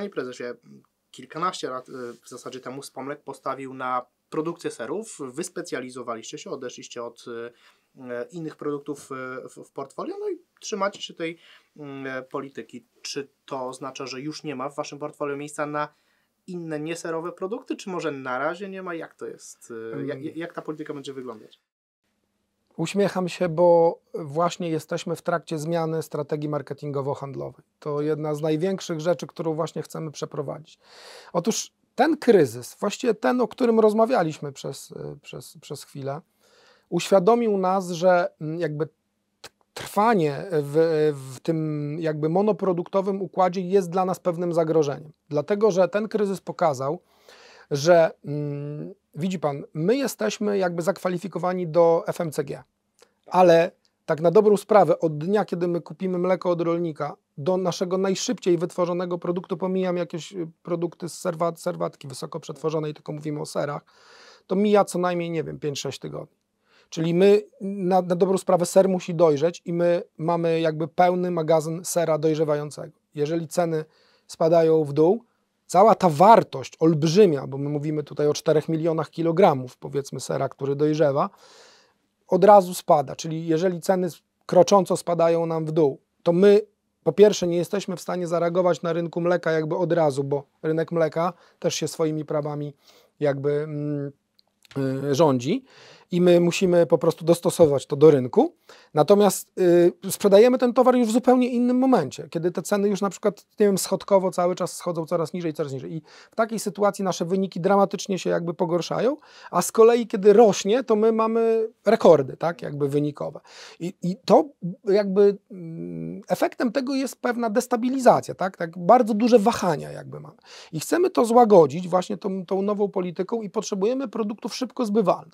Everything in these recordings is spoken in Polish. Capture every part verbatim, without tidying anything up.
panie prezesie, kilkanaście lat w zasadzie temu Spomlek postawił na produkcję serów, wyspecjalizowaliście się, odeszliście od innych produktów w, w portfolio, no i trzymacie się tej polityki. Czy to oznacza, że już nie ma w waszym portfolio miejsca na inne nieserowe produkty, czy może na razie nie ma? Jak to jest? Jak, jak ta polityka będzie wyglądać? Uśmiecham się, bo właśnie jesteśmy w trakcie zmiany strategii marketingowo-handlowej. To jedna z największych rzeczy, którą właśnie chcemy przeprowadzić. Otóż ten kryzys, właściwie ten, o którym rozmawialiśmy przez, przez, przez chwilę, uświadomił nas, że jakby trwanie w, w tym jakby monoproduktowym układzie jest dla nas pewnym zagrożeniem. Dlatego, że ten kryzys pokazał, że mm, widzi pan, my jesteśmy jakby zakwalifikowani do F M C G, ale tak na dobrą sprawę od dnia, kiedy my kupimy mleko od rolnika, do naszego najszybciej wytworzonego produktu, pomijam jakieś produkty z serwat, serwatki wysoko przetworzonej, tylko mówimy o serach, to mija co najmniej, nie wiem, pięć sześć tygodni. Czyli my, na, na dobrą sprawę ser musi dojrzeć i my mamy jakby pełny magazyn sera dojrzewającego. Jeżeli ceny spadają w dół, cała ta wartość olbrzymia, bo my mówimy tutaj o czterech milionach kilogramów, powiedzmy, sera, który dojrzewa, od razu spada. Czyli jeżeli ceny krocząco spadają nam w dół, to my po pierwsze nie jesteśmy w stanie zareagować na rynku mleka jakby od razu, bo rynek mleka też się swoimi prawami jakby mm, y, rządzi i my musimy po prostu dostosować to do rynku. Natomiast y, sprzedajemy ten towar już w zupełnie innym momencie, kiedy te ceny już na przykład, nie wiem, schodkowo cały czas schodzą coraz niżej, coraz niżej. I w takiej sytuacji nasze wyniki dramatycznie się jakby pogorszają, a z kolei kiedy rośnie, to my mamy rekordy, tak, jakby wynikowe. I, i to jakby mm, efektem tego jest pewna destabilizacja, tak, tak, bardzo duże wahania jakby mamy. I chcemy to złagodzić właśnie tą, tą nową polityką i potrzebujemy produktów szybko zbywalnych.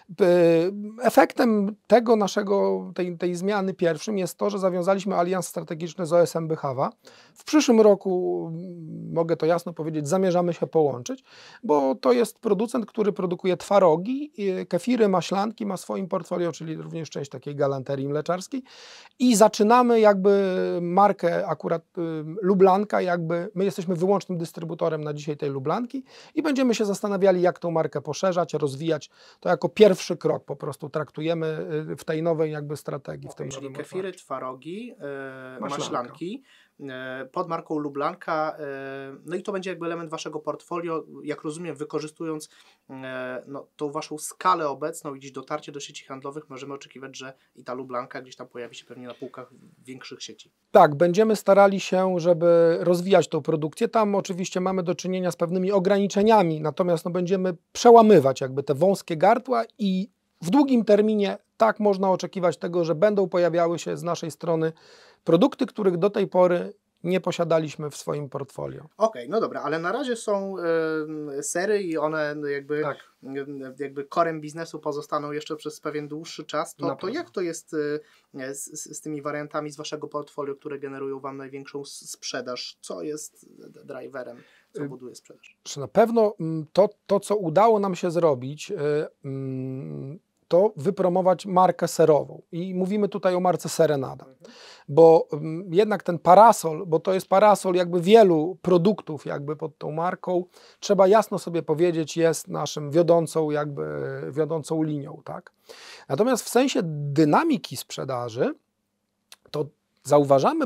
Efektem tego naszego, tej, tej zmiany pierwszym jest to, że zawiązaliśmy alians strategiczny z O S M Bychawa. W przyszłym roku, mogę to jasno powiedzieć, zamierzamy się połączyć, bo to jest producent, który produkuje twarogi, kefiry, maślanki, ma w swoim portfolio, czyli również część takiej galanterii mleczarskiej i zaczynamy jakby markę akurat y, Lublanka, jakby my jesteśmy wyłącznym dystrybutorem na dzisiaj tej Lublanki i będziemy się zastanawiali, jak tą markę poszerzać, rozwijać. To jako pierwszy krok po prostu traktujemy w tej nowej jakby strategii. W tym Czyli nowym kefiry, otwarciu. twarogi, yy, Maślanka. maślanki yy, pod marką Lublanka. Yy, no i to będzie jakby element waszego portfolio, jak rozumiem, wykorzystując yy, no, tą waszą skalę obecną i gdzieś dotarcie do sieci handlowych, możemy oczekiwać, że i ta Lublanka gdzieś tam pojawi się pewnie na półkach większych sieci. Tak, będziemy starali się, żeby rozwijać tą produkcję. Tam oczywiście mamy do czynienia z pewnymi ograniczeniami, natomiast no, będziemy przełamywać jakby te wąskie gardła i w długim terminie tak można oczekiwać tego, że będą pojawiały się z naszej strony produkty, których do tej pory nie posiadaliśmy w swoim portfolio. Okej, okay, no dobra, ale na razie są y, sery i one jakby, tak. y, jakby korem biznesu pozostaną jeszcze przez pewien dłuższy czas. To, to jak to jest y, z, z tymi wariantami z waszego portfolio, które generują wam największą sprzedaż? Co jest driverem, co buduje sprzedaż? Na pewno to, to co udało nam się zrobić, y, y, to wypromować markę serową. I mówimy tutaj o marce Serenada. Mhm. Bo um, jednak ten parasol, bo to jest parasol jakby wielu produktów jakby pod tą marką, trzeba jasno sobie powiedzieć, jest naszym wiodącą jakby wiodącą linią, tak? Natomiast w sensie dynamiki sprzedaży, to zauważamy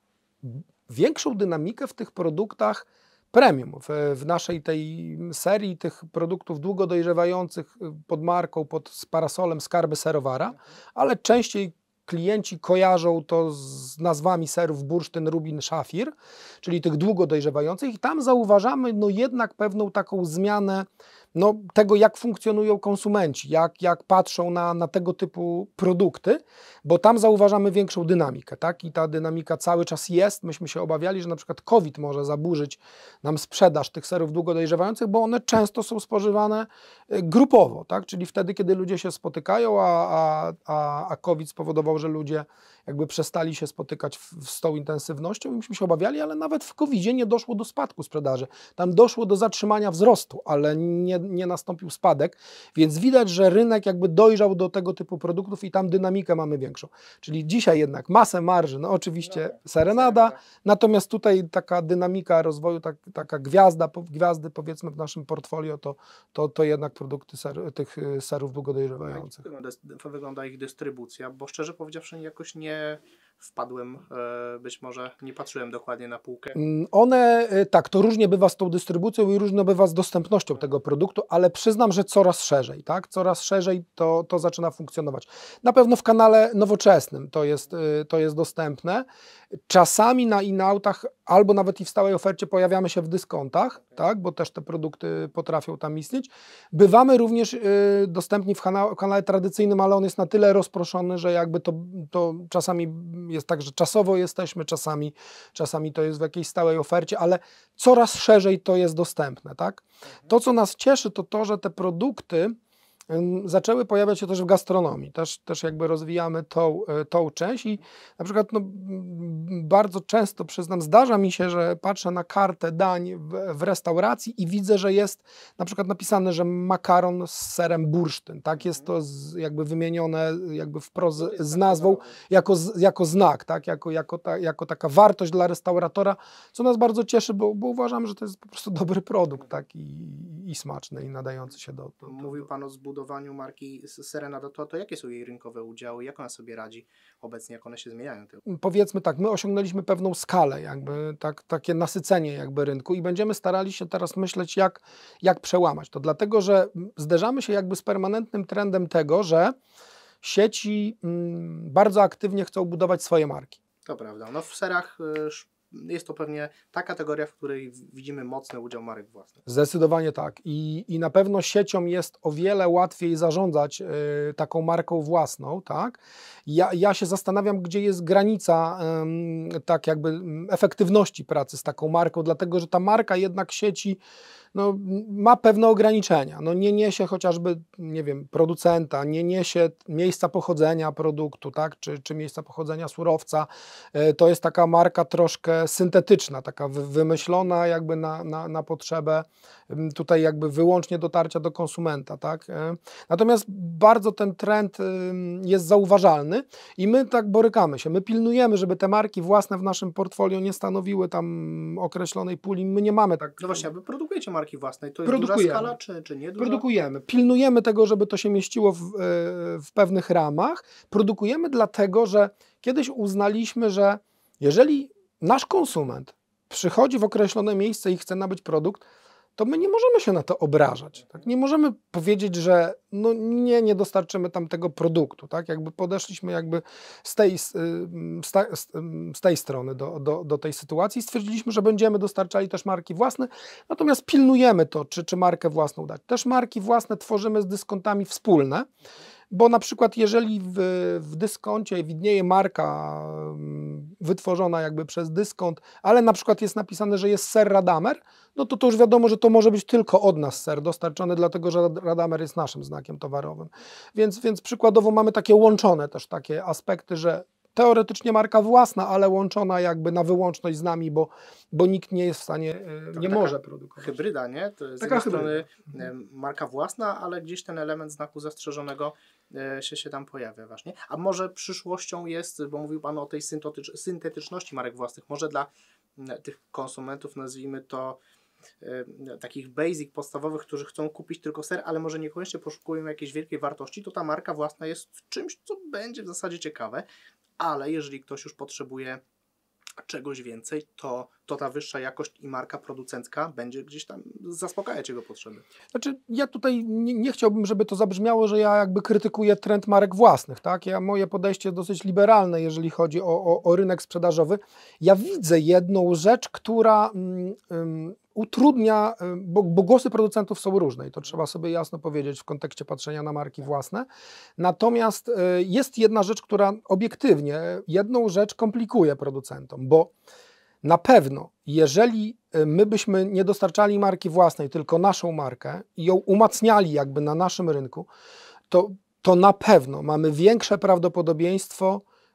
większą dynamikę w tych produktach premium, w, w naszej tej serii tych produktów długo dojrzewających pod marką, pod parasolem Skarby Serowara, ale częściej klienci kojarzą to z nazwami serów bursztyn, rubin, szafir, czyli tych długo dojrzewających i tam zauważamy no jednak pewną taką zmianę no, tego, jak funkcjonują konsumenci, jak, jak patrzą na, na tego typu produkty, bo tam zauważamy większą dynamikę, tak? I ta dynamika cały czas jest. Myśmy się obawiali, że na przykład COVID może zaburzyć nam sprzedaż tych serów długo dojrzewających, bo one często są spożywane grupowo, tak? Czyli wtedy, kiedy ludzie się spotykają, a, a, a, a COVID spowodował, że ludzie jakby przestali się spotykać w, z tą intensywnością i myśmy się obawiali, ale nawet w kowidzie nie doszło do spadku sprzedaży. Tam doszło do zatrzymania wzrostu, ale nie nie nastąpił spadek, więc widać, że rynek jakby dojrzał do tego typu produktów i tam dynamikę mamy większą. Czyli dzisiaj jednak masę marży, no oczywiście No, Serenada, natomiast tutaj taka dynamika rozwoju, tak, taka gwiazda, gwiazdy powiedzmy w naszym portfolio, to, to, to jednak produkty ser, tych serów długo dojrzewających. Jak wygląda ich dystrybucja? Bo szczerze powiedziawszy jakoś nie wpadłem, być może nie patrzyłem dokładnie na półkę. One, tak, to różnie bywa z tą dystrybucją i różnie bywa z dostępnością tego produktu, ale przyznam, że coraz szerzej, tak, coraz szerzej to, to zaczyna funkcjonować. Na pewno w kanale nowoczesnym to jest, to jest dostępne. Czasami na in-outach albo nawet i w stałej ofercie pojawiamy się w dyskontach, tak, bo też te produkty potrafią tam istnieć. Bywamy również y, dostępni w kanale, kanale tradycyjnym, ale on jest na tyle rozproszony, że jakby to, to czasami jest tak, że czasowo jesteśmy, czasami, czasami to jest w jakiejś stałej ofercie, ale coraz szerzej to jest dostępne, tak. To, co nas cieszy, to to, że te produkty zaczęły pojawiać się też w gastronomii, też, też jakby rozwijamy tą, tą część i na przykład no, bardzo często, przyznam, zdarza mi się, że patrzę na kartę dań w, w restauracji i widzę, że jest na przykład napisane, że makaron z serem bursztyn, tak, jest to z, jakby wymienione jakby wprost z, z nazwą jako, jako znak, tak, jako, jako, ta, jako taka wartość dla restauratora, co nas bardzo cieszy, bo, bo uważam, że to jest po prostu dobry produkt, tak, i, i smaczny i nadający się do... do, do Mówił Pan o budowaniu marki Serenada, to, to jakie są jej rynkowe udziały, jak ona sobie radzi obecnie, jak one się zmieniają? Powiedzmy tak, my osiągnęliśmy pewną skalę, jakby tak, takie nasycenie jakby rynku i będziemy starali się teraz myśleć, jak, jak przełamać to, dlatego że zderzamy się jakby z permanentnym trendem tego, że sieci mm, bardzo aktywnie chcą budować swoje marki. To prawda, no w serach jest to pewnie ta kategoria, w której widzimy mocny udział marek własnych. Zdecydowanie tak. I, i na pewno sieciom jest o wiele łatwiej zarządzać y, taką marką własną, tak? Ja, ja się zastanawiam, gdzie jest granica y, tak jakby efektywności pracy z taką marką, dlatego że ta marka jednak sieci no, ma pewne ograniczenia. No, nie niesie chociażby, nie wiem, producenta, nie niesie miejsca pochodzenia produktu, tak? czy, czy miejsca pochodzenia surowca. To jest taka marka troszkę syntetyczna, taka wymyślona jakby na, na, na potrzebę tutaj jakby wyłącznie dotarcia do konsumenta. Tak? Natomiast bardzo ten trend jest zauważalny i my tak borykamy się. My pilnujemy, żeby te marki własne w naszym portfolio nie stanowiły tam określonej puli. My nie mamy tak... No właśnie, a wy produkujecie marki własnej. To jest duża skala, czy, czy nie duża? Produkujemy. Pilnujemy tego, żeby to się mieściło w, w pewnych ramach. Produkujemy dlatego, że kiedyś uznaliśmy, że jeżeli nasz konsument przychodzi w określone miejsce i chce nabyć produkt, to my nie możemy się na to obrażać. Tak? Nie możemy powiedzieć, że no nie, nie dostarczymy tam tego produktu. Tak? Jakby podeszliśmy jakby z tej, z, z tej strony do, do, do tej sytuacji i stwierdziliśmy, że będziemy dostarczali też marki własne, natomiast pilnujemy to, czy, czy markę własną dać. Też marki własne tworzymy z dyskontami wspólne, bo na przykład jeżeli w, w dyskoncie widnieje marka wytworzona jakby przez dyskont, ale na przykład jest napisane, że jest ser Radamer, no to to już wiadomo, że to może być tylko od nas ser dostarczony, dlatego że Radamer jest naszym znakiem towarowym. Więc, więc przykładowo mamy takie łączone też takie aspekty, że teoretycznie marka własna, ale łączona jakby na wyłączność z nami, bo, bo nikt nie jest w stanie, nie może produkować. Hybryda, nie? To jest taka z jednej strony marka własna, ale gdzieś ten element znaku zastrzeżonego się, się tam pojawia właśnie. A może przyszłością jest, bo mówił Pan o tej syntetyczności marek własnych, może dla tych konsumentów, nazwijmy to takich basic podstawowych, którzy chcą kupić tylko ser, ale może niekoniecznie poszukują jakiejś wielkiej wartości, to ta marka własna jest czymś, co będzie w zasadzie ciekawe, ale jeżeli ktoś już potrzebuje czegoś więcej, to, to ta wyższa jakość i marka producencka będzie gdzieś tam zaspokajać jego potrzeby. Znaczy, ja tutaj nie, nie chciałbym, żeby to zabrzmiało, że ja jakby krytykuję trend marek własnych, tak? Ja, moje podejście jest dosyć liberalne, jeżeli chodzi o, o, o rynek sprzedażowy. Ja widzę jedną rzecz, która mm, mm, utrudnia, bo, bo głosy producentów są różne i to trzeba sobie jasno powiedzieć w kontekście patrzenia na marki własne. Natomiast jest jedna rzecz, która obiektywnie jedną rzecz komplikuje producentom, bo na pewno, jeżeli my byśmy nie dostarczali marki własnej, tylko naszą markę i ją umacniali jakby na naszym rynku, to, to na pewno mamy większe prawdopodobieństwo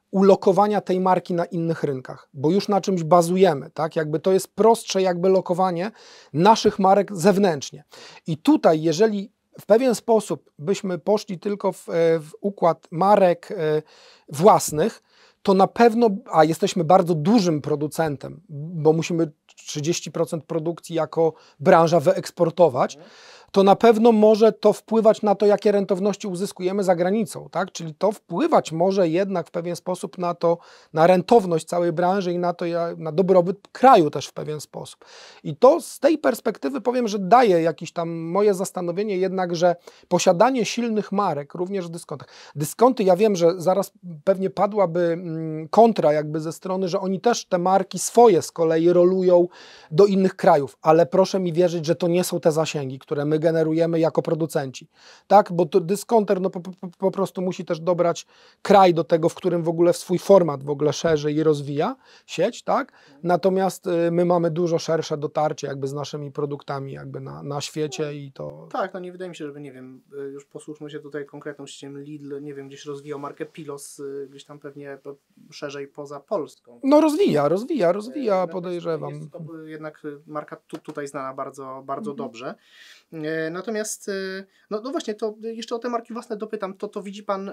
ulokowania tej marki na innych rynkach, bo już na czymś bazujemy, tak? Jakby to jest prostsze jakby lokowanie naszych marek zewnętrznie. I tutaj, jeżeli w pewien sposób byśmy poszli tylko w, w układ marek własnych, to na pewno, a jesteśmy bardzo dużym producentem, bo musimy trzydzieści procent produkcji jako branża wyeksportować, to na pewno może to wpływać na to, jakie rentowności uzyskujemy za granicą, tak? Czyli to wpływać może jednak w pewien sposób na to, na rentowność całej branży i na to, na dobrobyt kraju też w pewien sposób. I to z tej perspektywy powiem, że daje jakieś tam moje zastanowienie jednak, że posiadanie silnych marek, również w dyskontach. Dyskonty, ja wiem, że zaraz pewnie padłaby kontra jakby ze strony, że oni też te marki swoje z kolei rolują do innych krajów, ale proszę mi wierzyć, że to nie są te zasięgi, które my generujemy jako producenci, tak, bo to dyskonter no, po, po, po prostu musi też dobrać kraj do tego, w którym w ogóle swój format w ogóle szerzy i rozwija sieć, tak, natomiast y, my mamy dużo szersze dotarcie jakby z naszymi produktami jakby na, na świecie i to... Tak, no nie wydaje mi się, żeby, nie wiem, już posłuchmy się tutaj konkretną siecią Lidl, nie wiem, gdzieś rozwijał markę Pilos, gdzieś tam pewnie szerzej poza Polską. No rozwija, rozwija, rozwija, podejrzewam. Jest to jednak marka tu, tutaj znana bardzo, bardzo mhm. dobrze. Natomiast, no, no właśnie, to jeszcze o te marki własne dopytam, to, to widzi Pan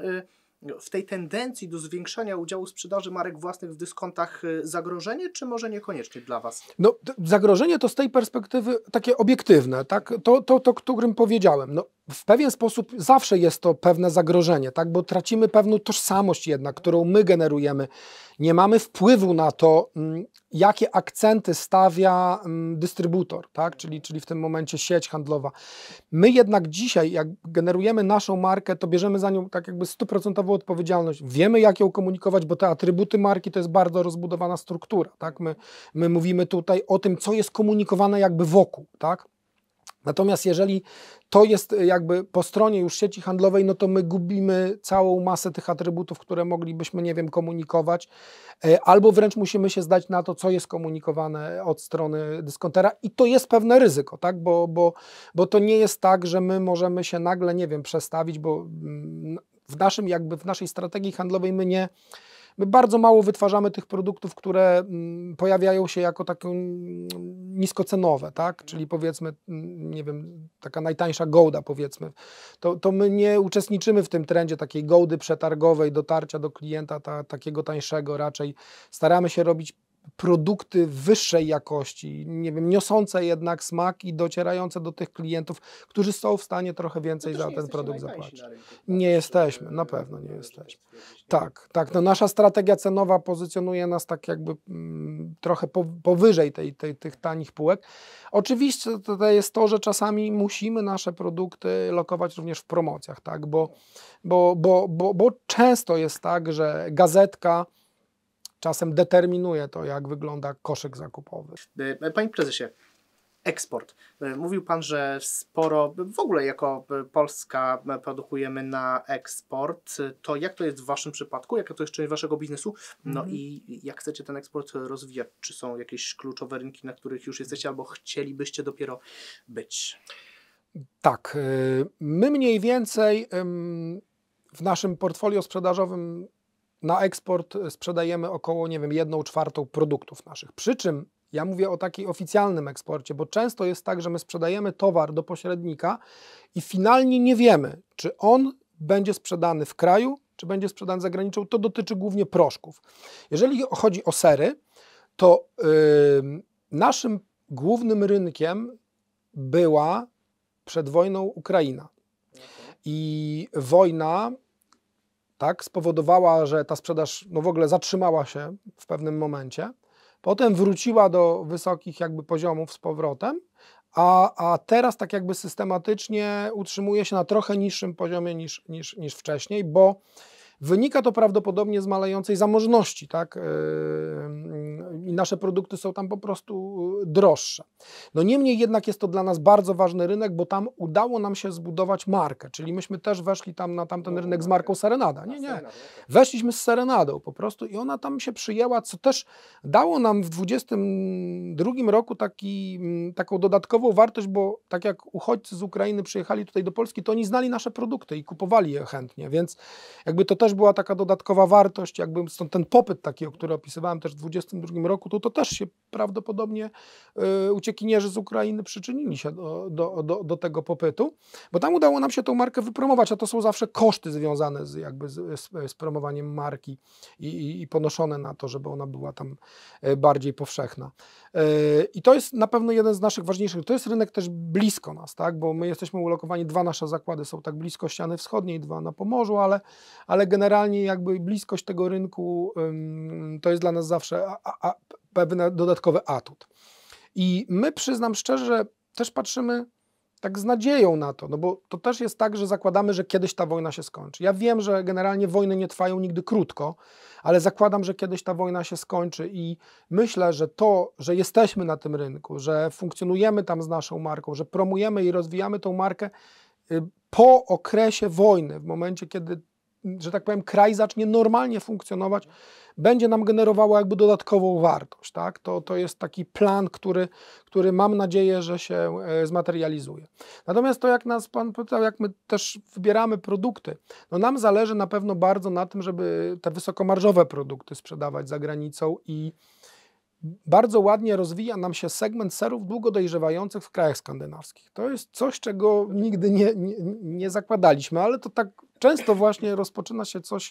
w tej tendencji do zwiększania udziału sprzedaży marek własnych w dyskontach zagrożenie, czy może niekoniecznie dla Was? No, zagrożenie to z tej perspektywy takie obiektywne, tak? To, to, to, o którym powiedziałem. No, w pewien sposób zawsze jest to pewne zagrożenie, tak? Bo tracimy pewną tożsamość jednak, którą my generujemy. Nie mamy wpływu na to, jakie akcenty stawia dystrybutor, tak? czyli, czyli w tym momencie sieć handlowa. My jednak dzisiaj, jak generujemy naszą markę, to bierzemy za nią tak jakby stuprocentową odpowiedzialność. Wiemy, jak ją komunikować, bo te atrybuty marki to jest bardzo rozbudowana struktura. Tak? My, my mówimy tutaj o tym, co jest komunikowane jakby wokół. Tak? Natomiast jeżeli to jest jakby po stronie już sieci handlowej, no to my gubimy całą masę tych atrybutów, które moglibyśmy, nie wiem, komunikować, albo wręcz musimy się zdać na to, co jest komunikowane od strony dyskontera i to jest pewne ryzyko, tak? Bo, bo, bo to nie jest tak, że my możemy się nagle, nie wiem, przestawić, bo w naszym jakby w naszej strategii handlowej my nie My bardzo mało wytwarzamy tych produktów, które mm, pojawiają się jako takie mm, niskocenowe, tak? Czyli powiedzmy, mm, nie wiem, taka najtańsza gołda powiedzmy. To, to my nie uczestniczymy w tym trendzie takiej gołdy przetargowej, dotarcia do klienta ta, takiego tańszego. Raczej staramy się robić produkty wyższej jakości, nie wiem, niosące jednak smak i docierające do tych klientów, którzy są w stanie trochę więcej za ten produkt zapłacić. Nie jesteśmy, na pewno nie jesteśmy. Tak, tak. No nasza strategia cenowa pozycjonuje nas tak jakby mm, trochę po, powyżej tej, tej, tych tanich półek. Oczywiście to jest to, że czasami musimy nasze produkty lokować również w promocjach, tak, bo, bo, bo, bo, bo często jest tak, że gazetka czasem determinuje to, jak wygląda koszyk zakupowy. Panie prezesie, eksport. Mówił Pan, że sporo, w ogóle jako Polska produkujemy na eksport. To jak to jest w Waszym przypadku? Jaka to jest część Waszego biznesu? No mm. i jak chcecie ten eksport rozwijać? Czy są jakieś kluczowe rynki, na których już jesteście albo chcielibyście dopiero być? Tak. My mniej więcej w naszym portfolio sprzedażowym na eksport sprzedajemy około, nie wiem, jedną czwartą produktów naszych. Przy czym ja mówię o takim oficjalnym eksporcie, bo często jest tak, że my sprzedajemy towar do pośrednika i finalnie nie wiemy, czy on będzie sprzedany w kraju, czy będzie sprzedany za granicą. To dotyczy głównie proszków. Jeżeli chodzi o sery, to yy, naszym głównym rynkiem była przed wojną Ukraina. I wojna tak, spowodowała, że ta sprzedaż no w ogóle zatrzymała się w pewnym momencie. Potem wróciła do wysokich jakby poziomów z powrotem, a, a teraz tak jakby systematycznie utrzymuje się na trochę niższym poziomie niż, niż, niż wcześniej, bo wynika to prawdopodobnie z malejącej zamożności, tak? I nasze produkty są tam po prostu droższe. No niemniej jednak jest to dla nas bardzo ważny rynek, bo tam udało nam się zbudować markę, czyli myśmy też weszli tam na tamten rynek z marką Serenada. Nie, nie. Weszliśmy z Serenadą po prostu i ona tam się przyjęła, co też dało nam w dwudziestym drugim roku taki, taką dodatkową wartość, bo tak jak uchodźcy z Ukrainy przyjechali tutaj do Polski, to oni znali nasze produkty i kupowali je chętnie, więc jakby to też też była taka dodatkowa wartość, jakby stąd ten popyt taki, o który opisywałem też w dwudziestym drugim roku, to, to też się prawdopodobnie y, uciekinierzy z Ukrainy przyczynili się do, do, do, do tego popytu, bo tam udało nam się tą markę wypromować, a to są zawsze koszty związane z, jakby z, z, z promowaniem marki i, i, i ponoszone na to, żeby ona była tam bardziej powszechna. Y, I to jest na pewno jeden z naszych ważniejszych, to jest rynek też blisko nas, tak, bo my jesteśmy ulokowani, dwa nasze zakłady są tak blisko ściany wschodniej, dwa na Pomorzu, ale, ale generalnie jakby bliskość tego rynku ym, to jest dla nas zawsze a, a, a, pewien dodatkowy atut. I my, przyznam szczerze, że też patrzymy tak z nadzieją na to, no bo to też jest tak, że zakładamy, że kiedyś ta wojna się skończy. Ja wiem, że generalnie wojny nie trwają nigdy krótko, ale zakładam, że kiedyś ta wojna się skończy i myślę, że to, że jesteśmy na tym rynku, że funkcjonujemy tam z naszą marką, że promujemy i rozwijamy tą markę po okresie wojny, w momencie, kiedy, że tak powiem, kraj zacznie normalnie funkcjonować, będzie nam generowało jakby dodatkową wartość. Tak? To, to jest taki plan, który, który mam nadzieję, że się zmaterializuje. Natomiast to, jak nas Pan pytał, jak my też wybieramy produkty, no nam zależy na pewno bardzo na tym, żeby te wysokomarżowe produkty sprzedawać za granicą i bardzo ładnie rozwija nam się segment serów długo dojrzewających w krajach skandynawskich. To jest coś, czego nigdy nie, nie, nie zakładaliśmy, ale to tak często właśnie rozpoczyna się coś,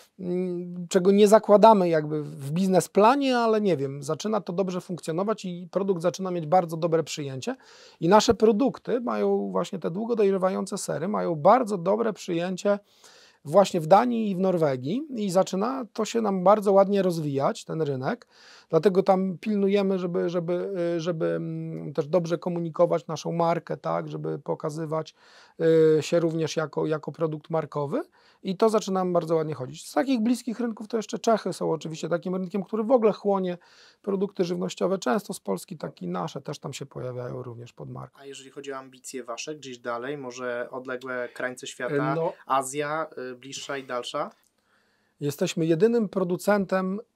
czego nie zakładamy jakby w biznesplanie, ale nie wiem, zaczyna to dobrze funkcjonować i produkt zaczyna mieć bardzo dobre przyjęcie i nasze produkty mają właśnie te długo dojrzewające sery, mają bardzo dobre przyjęcie właśnie w Danii i w Norwegii i zaczyna to się nam bardzo ładnie rozwijać, ten rynek, dlatego tam pilnujemy, żeby, żeby, żeby też dobrze komunikować naszą markę, tak, żeby pokazywać się również jako, jako produkt markowy i to zaczyna nam bardzo ładnie chodzić. Z takich bliskich rynków to jeszcze Czechy są oczywiście takim rynkiem, który w ogóle chłonie produkty żywnościowe, często z Polski, tak i nasze też tam się pojawiają również pod marką. A jeżeli chodzi o ambicje wasze, gdzieś dalej, może odległe krańce świata, no, Azja, y, bliższa i dalsza? Jesteśmy jedynym producentem yy,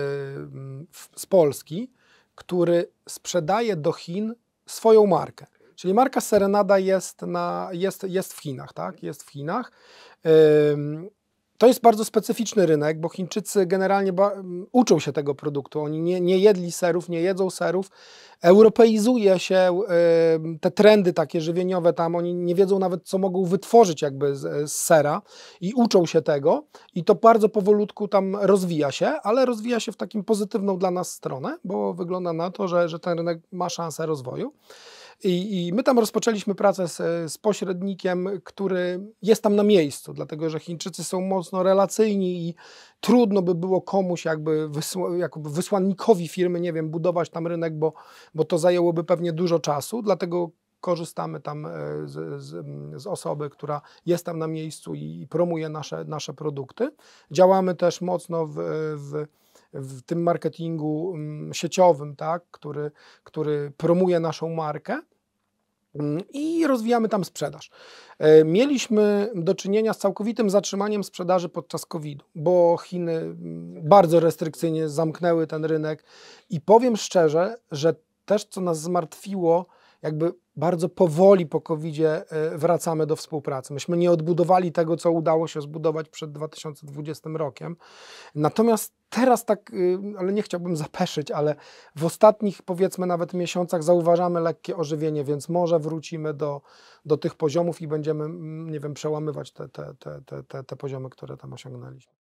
w, z Polski, który sprzedaje do Chin swoją markę. Czyli marka Serenada jest, na, jest, jest w Chinach, tak? Jest w Chinach. Yy, To jest bardzo specyficzny rynek, bo Chińczycy generalnie uczą się tego produktu. Oni nie, nie jedli serów, nie jedzą serów. Europeizuje się y, te trendy takie żywieniowe tam. Oni nie wiedzą nawet, co mogą wytworzyć jakby z, z sera i uczą się tego. I to bardzo powolutku tam rozwija się, ale rozwija się w takim pozytywną dla nas stronę, bo wygląda na to, że, że ten rynek ma szansę rozwoju. I, I my tam rozpoczęliśmy pracę z, z pośrednikiem, który jest tam na miejscu, dlatego że Chińczycy są mocno relacyjni i trudno by było komuś jakby, wysła, jakby wysłannikowi firmy, nie wiem, budować tam rynek, bo, bo to zajęłoby pewnie dużo czasu, dlatego korzystamy tam z, z, z osoby, która jest tam na miejscu i promuje nasze, nasze produkty. Działamy też mocno w, w w tym marketingu sieciowym, tak, który, który promuje naszą markę i rozwijamy tam sprzedaż. Mieliśmy do czynienia z całkowitym zatrzymaniem sprzedaży podczas kowida, bo Chiny bardzo restrykcyjnie zamknęły ten rynek i powiem szczerze, że też co nas zmartwiło, jakby bardzo powoli po kowidzie wracamy do współpracy. Myśmy nie odbudowali tego, co udało się zbudować przed dwa tysiące dwudziestym rokiem. Natomiast teraz tak, ale nie chciałbym zapeszyć, ale w ostatnich powiedzmy nawet miesiącach zauważamy lekkie ożywienie, więc może wrócimy do, do tych poziomów i będziemy, nie wiem, przełamywać te, te, te, te, te poziomy, które tam osiągnęliśmy.